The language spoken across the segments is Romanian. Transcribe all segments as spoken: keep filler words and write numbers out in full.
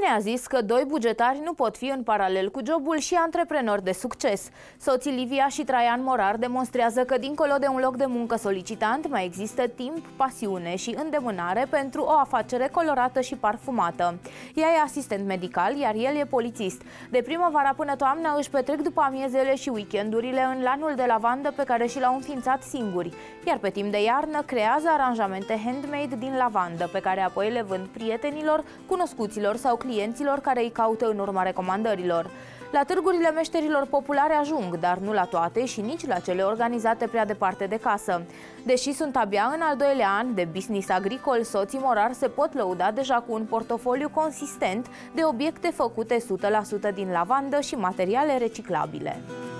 Cine a zis că doi bugetari nu pot fi în paralel cu jobul și antreprenori de succes? Soții Livia și Traian Morar demonstrează că dincolo de un loc de muncă solicitant mai există timp, pasiune și îndemânare pentru o afacere colorată și parfumată. Ea e asistent medical, iar el e polițist. De primăvara până toamnă își petrec după amiezele și weekendurile în lanul de lavandă pe care și l-au înființat singuri, iar pe timp de iarnă creează aranjamente handmade din lavandă, pe care apoi le vând prietenilor, cunoscuților sau clienților care îi caută în urma recomandărilor. La târgurile meșterilor populare ajung, dar nu la toate și nici la cele organizate prea departe de casă. Deși sunt abia în al doilea an de business agricol, soții Morar se pot lăuda deja cu un portofoliu consistent de obiecte făcute o sută la sută din lavandă și materiale reciclabile.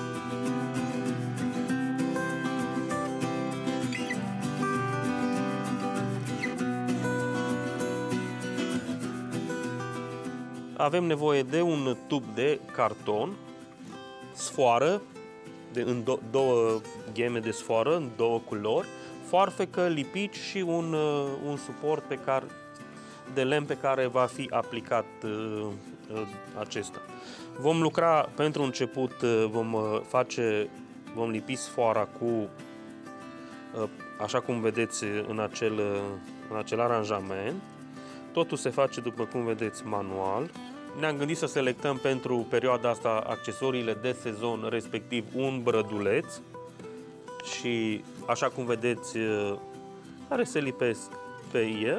Avem nevoie de un tub de carton, sfoară, de, în do, două gheme de sfoară, în două culori, foarfecă, lipici și un, un suport pe care, de lemn pe care va fi aplicat uh, acesta. Vom lucra, pentru început, vom face, vom lipi sfoara cu, uh, așa cum vedeți în acel, în acel aranjament. Totul se face, după cum vedeți, manual. Ne-am gândit să selectăm pentru perioada asta accesoriile de sezon, respectiv un brăduleț și, așa cum vedeți, care se lipesc pe el,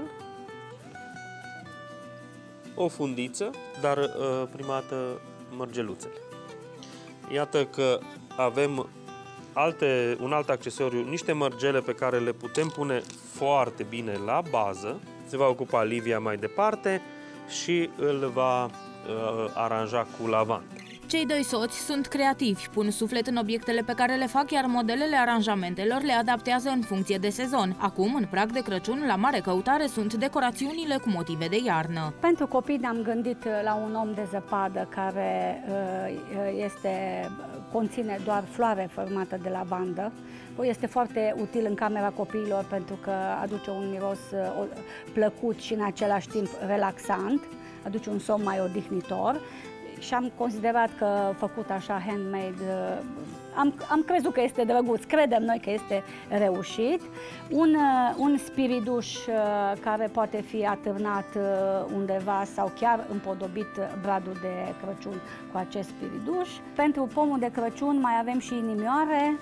o fundiță, dar prima dată mărgeluțele. Iată că avem alte, un alt accesoriu, niște mărgele pe care le putem pune foarte bine la bază. Se va ocupa Livia mai departe și îl va uh, aranja cu lavandă. Cei doi soți sunt creativi, pun suflet în obiectele pe care le fac, iar modelele aranjamentelor le adaptează în funcție de sezon. Acum, în prag de Crăciun, la mare căutare sunt decorațiunile cu motive de iarnă. Pentru copii ne-am gândit la un om de zăpadă care este, conține doar floare formată de lavandă. Este foarte util în camera copiilor pentru că aduce un miros plăcut și în același timp relaxant, aduce un somn mai odihnitor. Și am considerat că făcut așa handmade, am, am crezut că este drăguț, credem noi că este reușit. Un, un spiriduș care poate fi atârnat undeva sau chiar împodobit bradul de Crăciun cu acest spiriduș. Pentru pomul de Crăciun mai avem și inimioare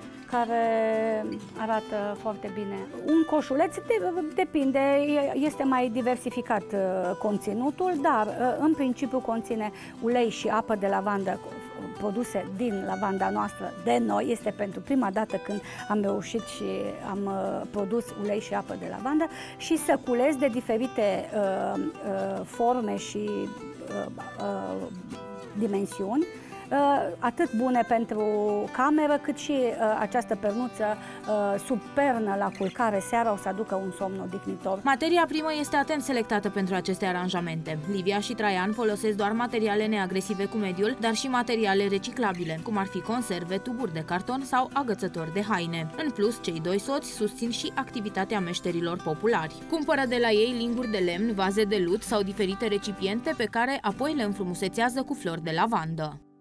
care arată foarte bine. Un coșuleț depinde, este mai diversificat conținutul, dar în principiu conține ulei și apă de lavandă produse din lavanda noastră de noi. Este pentru prima dată când am reușit și am produs ulei și apă de lavandă și săculeți de diferite uh, uh, forme și uh, uh, dimensiuni, atât bune pentru cameră, cât și uh, această pernuță uh, sub pernă la culcare seara o să aducă un somn odihnitor. Materia primă este atent selectată pentru aceste aranjamente. Livia și Traian folosesc doar materiale neagresive cu mediul, dar și materiale reciclabile, cum ar fi conserve, tuburi de carton sau agățători de haine. În plus, cei doi soți susțin și activitatea meșterilor populari. Cumpără de la ei linguri de lemn, vaze de lut sau diferite recipiente pe care apoi le înfrumusețează cu flori de lavandă.